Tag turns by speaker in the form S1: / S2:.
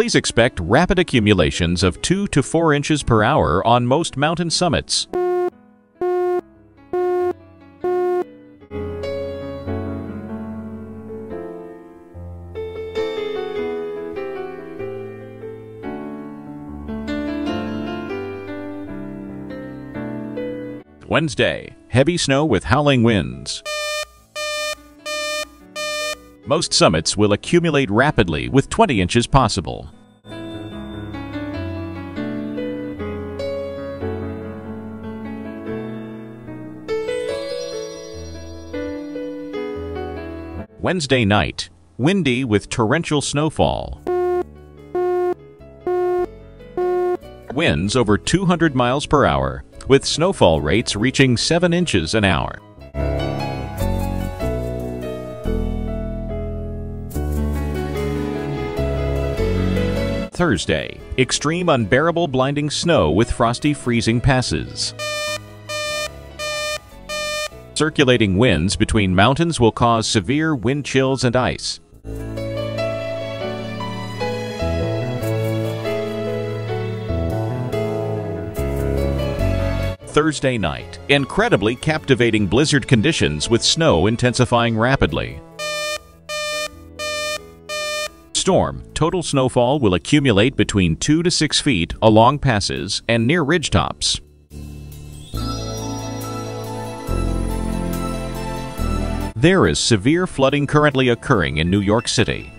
S1: please expect rapid accumulations of 2 to 4 inches per hour on most mountain summits. Wednesday, heavy snow with howling winds. Most summits will accumulate rapidly with 20 inches possible. Wednesday night, windy with torrential snowfall. Winds over 200 miles per hour, with snowfall rates reaching 7 inches an hour. Thursday, extreme unbearable blinding snow with frosty freezing passes. Circulating winds between mountains will cause severe wind chills and ice. Thursday night, incredibly captivating blizzard conditions with snow intensifying rapidly. Storm, total snowfall will accumulate between 2 to 6 feet along passes and near ridgetops. There is severe flooding currently occurring in New York City.